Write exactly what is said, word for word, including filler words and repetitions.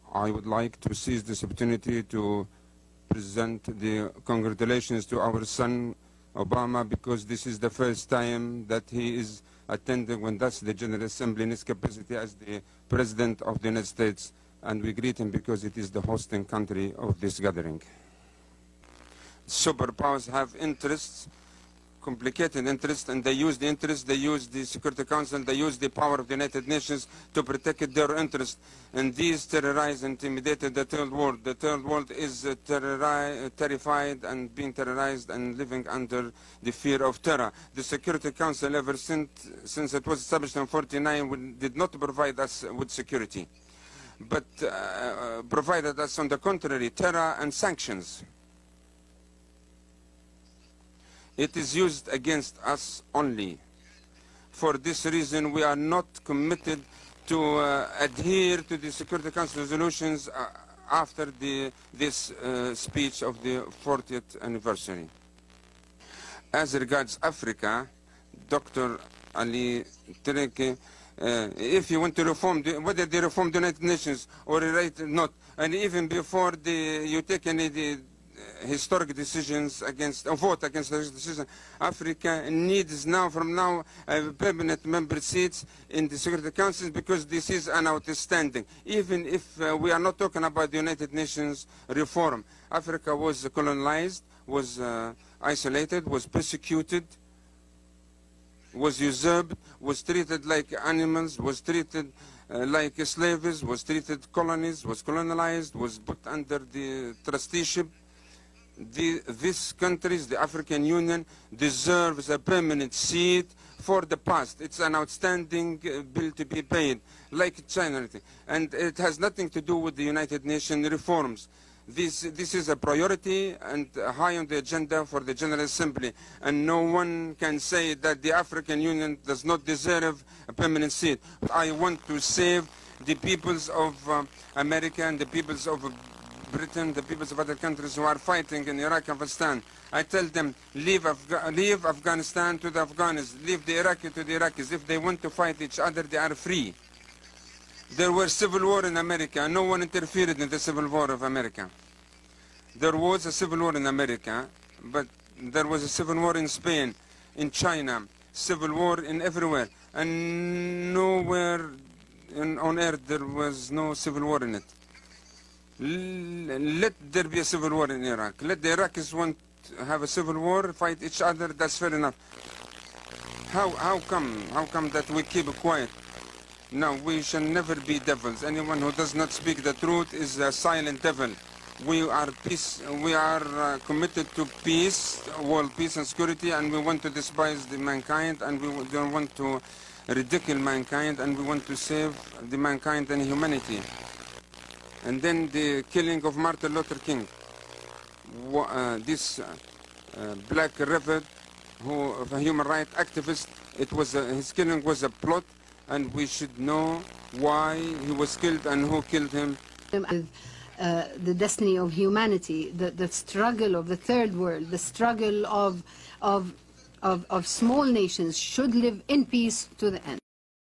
I would like to seize this opportunity to present the congratulations to our son Obama, because this is the first time that he is attending with us the General Assembly in his capacity as the President of the United States, and we greet him because it is the hosting country of this gathering. Superpowers have interests, complicated interests, and they use the interests, they use the Security Council, they use the power of the United Nations to protect their interests. And these terrorize and intimidate the third world. The third world is uh, terrori terrified and being terrorized and living under the fear of terror. The Security Council, ever since, since it was established in forty-nine, did not provide us with security, but uh, provided us, on the contrary, terror and sanctions. It is used against us only. For this reason, we are not committed to uh, adhere to the Security Council resolutions uh, after the, this uh, speech of the fortieth anniversary. As regards Africa, Doctor Ali Turki, uh, if you want to reform, the, whether they reform the United Nations or right not, and even before the, you take any the, historic decisions against, or vote against this decision, Africa needs now, from now, uh, permanent member seats in the Security Council, because this is an outstanding. Even if uh, we are not talking about the United Nations reform, Africa was colonized, was uh, isolated, was persecuted, was usurped, was treated like animals, was treated uh, like slaves, was treated colonies, was colonized, was put under the trusteeship. The, these countries, the African Union, deserves a permanent seat for the past. It's an outstanding uh, bill to be paid, like China. And it has nothing to do with the United Nations reforms. This, this is a priority and high on the agenda for the General Assembly. And no one can say that the African Union does not deserve a permanent seat. But I want to save the peoples of uh, America and the peoples of uh, Britain, the peoples of other countries who are fighting in Iraq and Afghanistan. I tell them, leave, Afga leave Afghanistan to the Afghans, leave the Iraqi to the Iraqis. If they want to fight each other, they are free. There was civil war in America. No one interfered in the civil war of America. There was a civil war in America, but there was a civil war in Spain, in China, civil war in everywhere. And nowhere in, on earth there was no civil war in it. Let there be a civil war in Iraq. Let the Iraqis want to have a civil war, fight each other, that's fair enough. How, how come, how come that we keep quiet? No, we shall never be devils. Anyone who does not speak the truth is a silent devil. We are peace, we are uh, committed to peace, world peace and security, and we want to despise the mankind, and we don't want to ridicule mankind, and we want to save the mankind and humanity. And then the killing of Martin Luther King. Uh, this uh, uh, black rebel, who, a human rights activist, it was a, his killing was a plot, and we should know why he was killed and who killed him. Uh, the destiny of humanity, the, the struggle of the third world, the struggle of, of, of, of small nations should live in peace to the end.